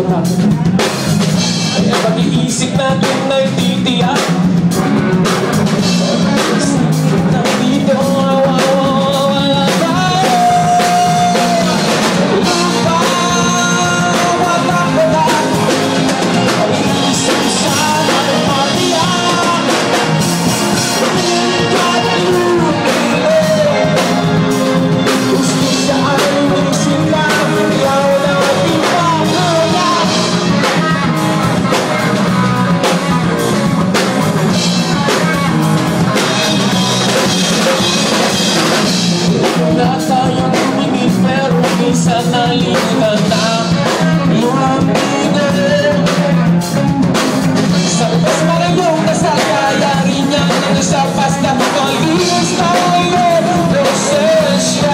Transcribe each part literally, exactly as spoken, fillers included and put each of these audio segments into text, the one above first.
sigurado. Kaya pag-iisip natin ay titiyak. Nandito wala tayo. Lupa, wala wala. Pag-iisip sana ay matiyak. Gusto siya ay umisin lang. Yaw na ating pagkaya. Wala tayong tumingin pero minsan nalimutan na lumamigil. Sa labas marayong nasa kaya rin niya na nasa pasta malinis na ngayon presensya.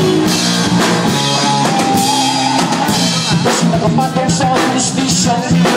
Nakapatong sa justisya.